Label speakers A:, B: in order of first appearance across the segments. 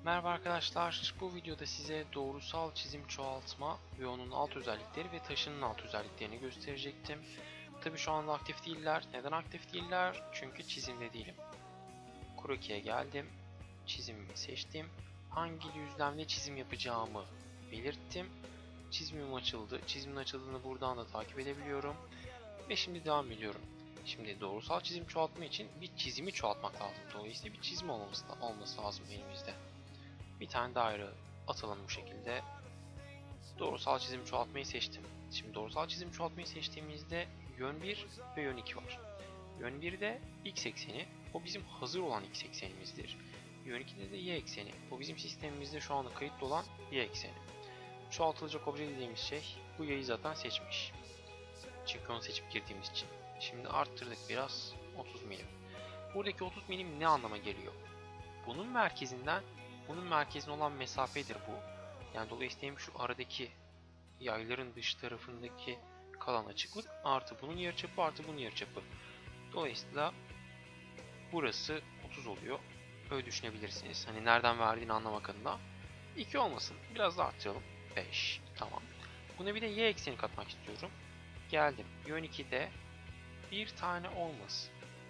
A: Merhaba arkadaşlar, bu videoda size doğrusal çizim çoğaltma ve onun alt özellikleri ve taşının alt özelliklerini gösterecektim. Tabi şu anda aktif değiller. Neden aktif değiller? Çünkü çizimde değilim. Kroki'ye geldim, çizimimi seçtim. Hangi düzlemde çizim yapacağımı belirttim. Çizimim açıldı. Çizimin açıldığını buradan da takip edebiliyorum. Ve şimdi devam ediyorum. Şimdi doğrusal çizim çoğaltma için bir çizimi çoğaltmak lazım. Dolayısıyla bir çizim olması lazım elimizde. Bir tane daire atalım bu şekilde. Doğrusal çizim çoğaltmayı seçtim. Şimdi doğrusal çizim çoğaltmayı seçtiğimizde yön 1 ve yön 2 var. Yön 1'de x ekseni, o bizim hazır olan x eksenimizdir. Yön 2'de de y ekseni, o bizim sistemimizde şu anda kayıtlı olan y ekseni. Çoğaltılacak obje dediğimiz şey bu y'yi zaten seçmiş. Çünkü onu seçip girdiğimiz için. Şimdi arttırdık biraz, 30 milim. Buradaki 30 milim ne anlama geliyor? Bunun merkezine olan mesafedir bu. Yani dolayısıyla şu aradaki yayların dış tarafındaki kalan açıklık artı bunun yarıçapı artı bunun yarıçapı. Dolayısıyla burası 30 oluyor. Öyle düşünebilirsiniz. Hani nereden verdiğini anlamak adına. 2 olmasın. Biraz da arttıralım. 5. Tamam. Buna bir de y ekseni katmak istiyorum. Geldim. Yön 2'de bir tane olmasın.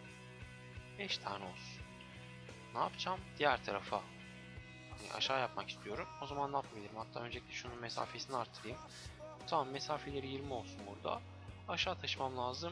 A: 5 tane olsun. Ne yapacağım? Diğer tarafa aşağı yapmak istiyorum. O zaman ne yapabilirim? Hatta öncelikle şunun mesafesini arttırayım. Tamam, mesafeleri 20 olsun burada. Aşağı taşımam lazım.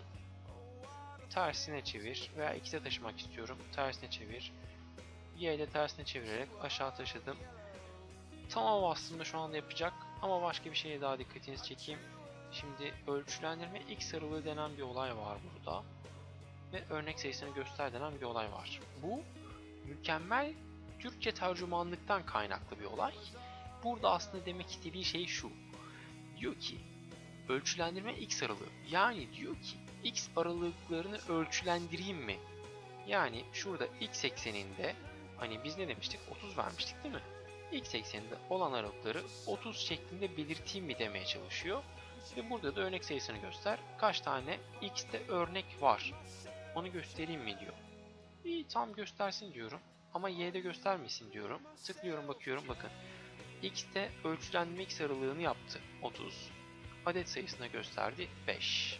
A: Tersine çevir veya x'e taşımak istiyorum. Tersine çevir. Y'de tersine çevirerek aşağı taşıdım. Tamam, aslında şu anda yapacak ama başka bir şeye daha dikkatinizi çekeyim. Şimdi ölçülendirme x aralığı denen bir olay var burada. Ve örnek sayısını göster denen bir olay var. Bu mükemmel Türkçe tercümanlıktan kaynaklı bir olay. Burada aslında demek istediği şey şu. Diyor ki ölçülendirme x aralığı. Yani diyor ki x aralıklarını ölçülendireyim mi? Yani şurada x ekseninde hani biz ne demiştik? 30 vermiştik değil mi? X ekseninde olan aralıkları 30 şeklinde belirteyim mi demeye çalışıyor. Ve burada da örnek sayısını göster. Kaç tane x'te örnek var? Onu göstereyim mi diyor. İyi, tam göstersin diyorum. Ama y'de göstermesin diyorum. Tıklıyorum, bakıyorum, bakın. X'te ölçülendirme x aralığını yaptı. 30. Adet sayısına gösterdi. 5.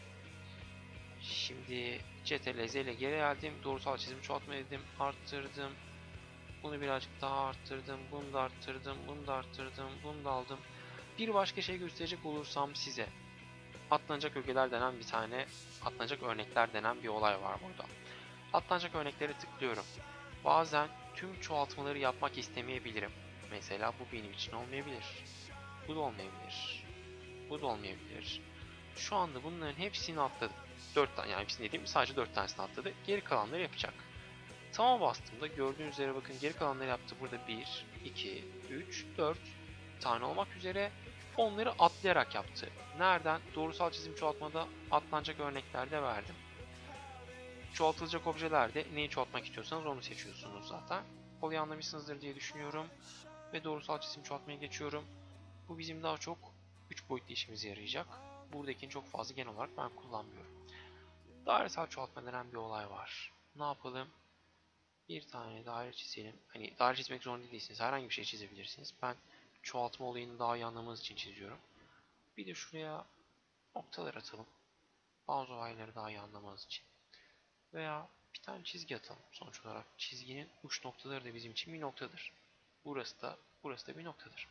A: Şimdi CTRL Z ile geri geldim. Doğrusal çizim çoğaltma dedim. Arttırdım. Bunu birazcık daha arttırdım. Bunu da arttırdım. Bunu da arttırdım. Bunu da aldım. Bir başka şey gösterecek olursam size. Atlanacak ögeler denen bir tane, atlanacak örnekler denen bir olay var burada. Atlanacak örneklere tıklıyorum. Bazen tüm çoğaltmaları yapmak istemeyebilirim. Mesela bu benim için olmayabilir. Bu da olmayabilir. Bu da olmayabilir. Şu anda bunların hepsini atladı. 4 tane, yani hepsini dediğim sadece 4 tanesini atladı. Geri kalanları yapacak. Tamam bastığımda gördüğünüz üzere bakın geri kalanları yaptı. Burada 1, 2, 3, 4 tane olmak üzere onları atlayarak yaptı. Nereden? Doğrusal çizim çoğaltmada atlanacak örneklerde verdim. Çoğaltılacak objelerde neyi çoğaltmak istiyorsanız onu seçiyorsunuz zaten. Olayı anlamışsınızdır diye düşünüyorum. Ve doğrusal çizim çoğaltmaya geçiyorum. Bu bizim daha çok 3 boyutlu işimize yarayacak. Buradakini çok fazla genel olarak ben kullanmıyorum. Dairesel çoğaltma denen bir olay var. Ne yapalım? Bir tane daire çizelim. Hani daire çizmek zorunda değilsiniz. Herhangi bir şey çizebilirsiniz. Ben çoğaltma olayını daha iyi anlamanız için çiziyorum. Bir de şuraya noktalar atalım. Bazı olayları daha iyi anlamanız için. Veya bir tane çizgi atalım. Sonuç olarak çizginin uç noktaları da bizim için bir noktadır. Burası da bir noktadır.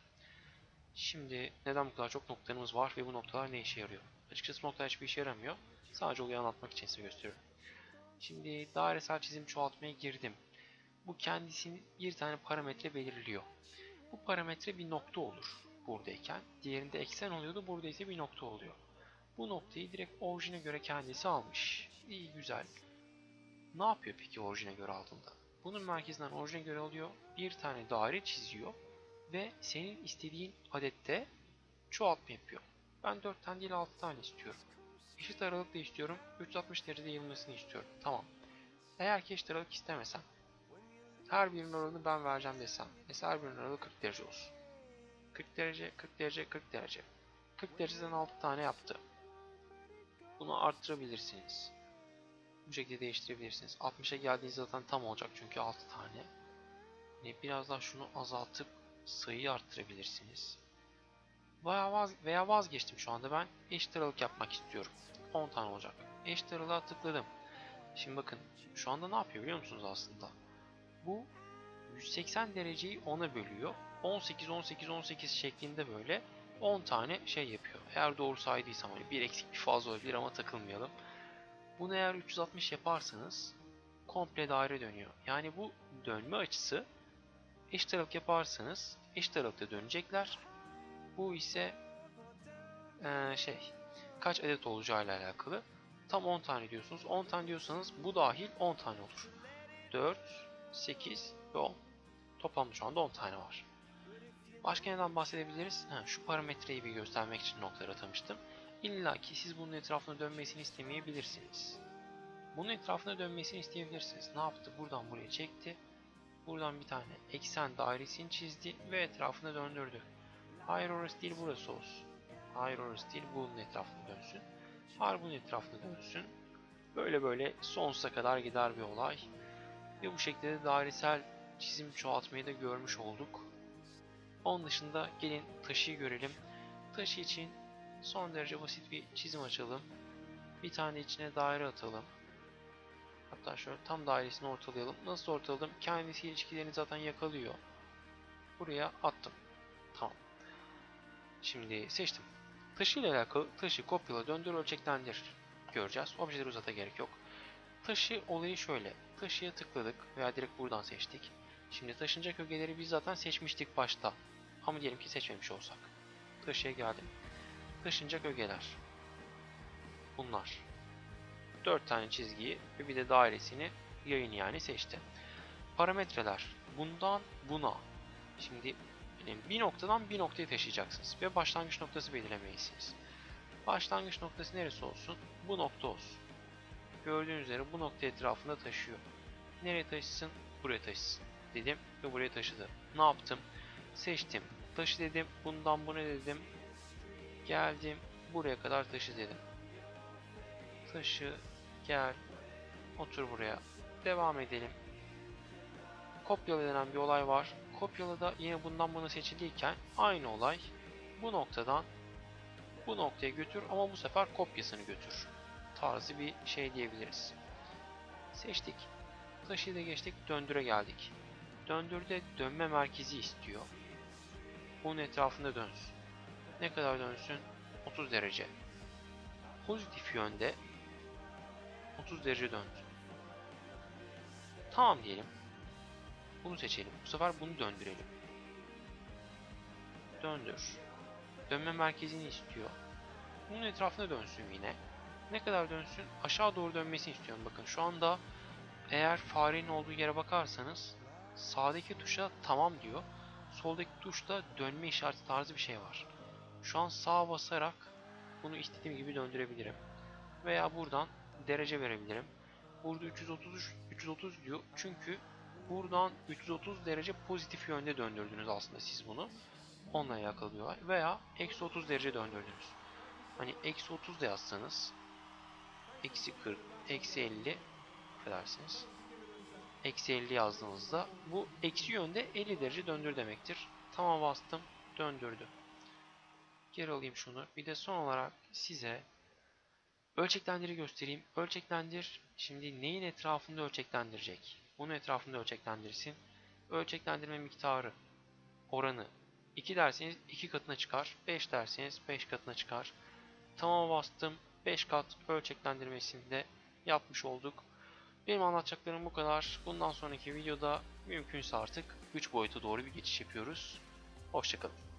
A: Şimdi neden bu kadar çok noktalarımız var ve bu noktalar ne işe yarıyor? Açıkçası bu noktalar hiçbir işe yaramıyor. Sadece olayı anlatmak için size gösteriyorum. Şimdi dairesel çizim çoğaltmaya girdim. Bu kendisini bir tane parametre belirliyor. Bu parametre bir nokta olur buradayken. Diğerinde eksen oluyordu. Burada ise bir nokta oluyor. Bu noktayı direkt orijine göre kendisi almış. İyi, güzel. Ne yapıyor peki orijine göre aldığında? Bunun merkezinden orijine göre alıyor. Bir tane daire çiziyor. Ve senin istediğin adette çoğaltma yapıyor. Ben 4 tane değil 6 tane istiyorum. Eşit aralıkla istiyorum. 360 derece yayılmasını istiyorum. Tamam. Eğer ki eşit aralık istemesem, her birinin aralığını ben vereceğim desem. Mesela her birinin aralığı 40 derece olsun. 40 derece, 40 derece, 40 derece. 40 dereceden 6 tane yaptı. Bunu arttırabilirsiniz. Bu şekilde değiştirebilirsiniz. 60'a geldiğinizde zaten tam olacak çünkü 6 tane. Biraz daha şunu azaltıp sayıyı arttırabilirsiniz. Veya vazgeçtim şu anda, ben eşit aralık yapmak istiyorum. 10 tane olacak. Eşit aralığa tıkladım. Şimdi bakın şu anda ne yapıyor biliyor musunuz aslında? Bu 180 dereceyi 10'a bölüyor. 18 18 18 şeklinde böyle 10 tane şey yapıyor. Eğer doğru saydıysam hani bir eksik bir fazla olabilir ama takılmayalım. Bunu eğer 360 yaparsanız komple daire dönüyor. Yani bu dönme açısı, eşit aralık yaparsanız eşit aralıkta dönecekler. Bu ise kaç adet olacağıyla alakalı. Tam 10 tane diyorsunuz. 10 tane diyorsanız bu dahil 10 tane olur. 4, 8 ve 10. Toplamda şu anda 10 tane var. Başka neden bahsedebiliriz? Şu parametreyi bir göstermek için noktaları atamıştım. İlla ki siz bunun etrafına dönmesini istemeyebilirsiniz. Bunun etrafına dönmesini isteyebilirsiniz. Ne yaptı? Buradan buraya çekti. Buradan bir tane eksen dairesini çizdi ve etrafına döndürdü. Hayır orası değil, burası olsun. Hayır orası değil, bunun etrafına dönsün. Hayır bunun etrafına dönsün. Böyle böyle sonsuza kadar gider bir olay. Ve bu şekilde dairesel çizim çoğaltmayı da görmüş olduk. Onun dışında gelin taşıyı görelim. Taşı için son derece basit bir çizim açalım. Bir tane içine daire atalım. Hatta şöyle tam dairesini ortalayalım. Nasıl ortaladım? Kendisi ilişkilerini zaten yakalıyor. Buraya attım. Tamam. Şimdi seçtim. Taşı ile alakalı taşı kopyala, döndür, ölçeklendir göreceğiz. Objeleri uzata gerek yok. Taşı olayı şöyle. Taşıya tıkladık veya direkt buradan seçtik. Şimdi taşınacak ögeleri biz zaten seçmiştik başta. Ama diyelim ki seçmemiş olsak. Taşıya geldim. Taşınacak ögeler. Bunlar. 4 tane çizgiyi ve bir de dairesini, yayını yani seçti. Parametreler. Bundan buna. Şimdi bir noktadan bir noktaya taşıyacaksınız ve başlangıç noktası belirlemelisiniz. Başlangıç noktası neresi olsun? Bu nokta olsun. Gördüğünüz üzere bu nokta etrafında taşıyor. Nereye taşısın? Buraya taşısın dedim ve buraya taşıdı. Ne yaptım? Seçtim. Taşı dedim. Bundan buna dedim. Geldim. Buraya kadar taşı dedim. Taşı. Gel. Otur buraya. Devam edelim. Kopyala denen bir olay var. Kopyala da yine bundan buna seçiliyken aynı olay bu noktadan bu noktaya götür ama bu sefer kopyasını götür tarzı bir şey diyebiliriz. Seçtik. Taşıyı da geçtik. Döndüre geldik. Döndürde dönme merkezi istiyor. Bunun etrafında dönsün. Ne kadar dönsün? 30 derece. Pozitif yönde 30 derece dönsün. Tamam diyelim. Bunu seçelim. Bu sefer bunu döndürelim. Döndür. Dönme merkezini istiyor. Bunun etrafına dönsün yine. Ne kadar dönsün? Aşağı doğru dönmesini istiyorum. Bakın şu anda eğer farenin olduğu yere bakarsanız sağdaki tuşa tamam diyor. Soldaki tuşta dönme işareti tarzı bir şey var. Şu an sağa basarak bunu istediğim gibi döndürebilirim. Veya buradan derece verebilirim. Burada 330 diyor. Çünkü buradan 330 derece pozitif yönde döndürdünüz aslında siz bunu. Onunla alakalı bir olay. Veya eksi 30 derece döndürdünüz. Hani eksi 30 da yazsanız eksi 40, eksi 50 affedersiniz. Eksi 50 yazdığınızda bu eksi yönde 50 derece döndür demektir. Tamam bastım. Döndürdü. Geri alayım şunu. Bir de son olarak size ölçeklendir'i göstereyim. Ölçeklendir şimdi neyin etrafında ölçeklendirecek? Bunun etrafında ölçeklendirsin. Ölçeklendirme miktarı, oranı 2 derseniz 2 katına çıkar. 5 derseniz 5 katına çıkar. Tamam bastım. 5 kat ölçeklendirmesini de yapmış olduk. Benim anlatacaklarım bu kadar. Bundan sonraki videoda mümkünse artık 3 boyuta doğru bir geçiş yapıyoruz. Hoşçakalın.